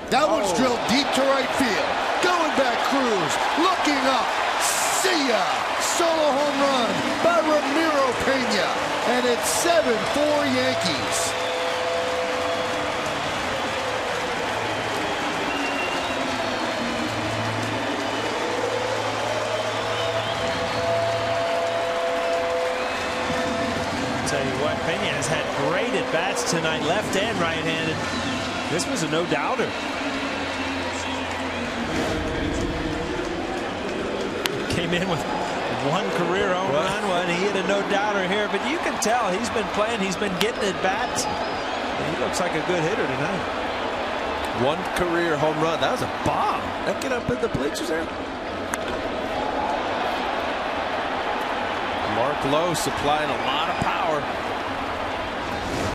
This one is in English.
That one's drilled deep to right field. Going back, Cruz. Looking up. See ya. Solo home run by Ramiro Pena. And it's 7-4 Yankees. Tell you what, Pena has had great at-bats tonight, left and right-handed. This was a no-doubter. Came in with one career home run, he hit a no-doubter here, but you can tell he's been playing, he's been getting at-bats. He looks like a good hitter tonight. One career home run. That was a bomb. That get up in the bleachers there. Mark Lowe supplying a lot of power.